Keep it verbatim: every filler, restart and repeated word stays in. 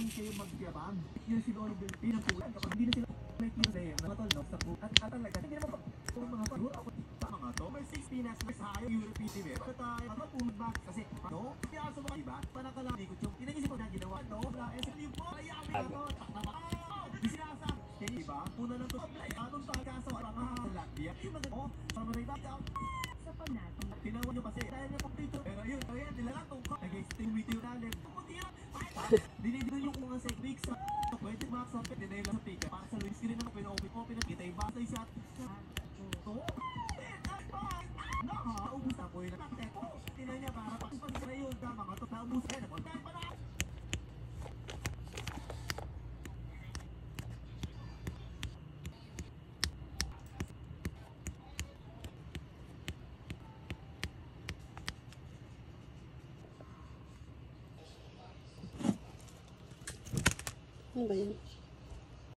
kayo magyabang. Yung sinolable pinapulan kapag hindi na sila may tiro na yun, mga tolno sa po. At at talaga, hindi naman pa kung mga pagod ako sa mga to. Number six, Pinas, mas hayo European team eh. Basta tayo, ano, pumunta kasi, ano, kaya sa mga iba, panakalami ko yung, inaisip ko na ginawa, no, na, eh, sa yung po, ay, amin na to, takama, ah, di sinasa, kaya iba, una lang to, ay, anong tayo kaso, mga Latvia, yung mga, oh, sa mga iba, sa panatong, tinawa nyo kasi, dahil na po dito, pero yun, ayan, nilalatong ko, nag-extend with you natin, pumunti yan, dinidino yung mga sa week sa pwede max up din nila sa ticket para sa Luis Green na pino-open open at kita iba sa isa to naka ubus na po yun at ko tinan niya para pag pag yun tama ka to naubus ka na tayo pa na Ano ba yan?